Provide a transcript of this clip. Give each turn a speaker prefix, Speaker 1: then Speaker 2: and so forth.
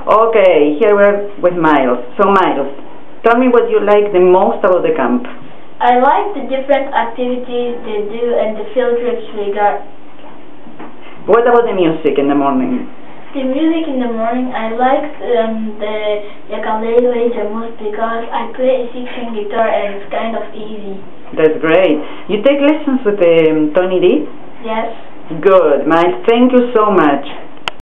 Speaker 1: Okay, here we're with Miles. So Miles, tell me what you like the most about the camp.
Speaker 2: I like the different activities they do and the field trips we got.
Speaker 1: What about the music in the morning?
Speaker 2: The music in the morning, I like the ukulele the most because I play a 6-string guitar and it's kind of easy.
Speaker 1: That's great. You take lessons with Tony D?
Speaker 2: Yes.
Speaker 1: Good, Miles. Thank you so much.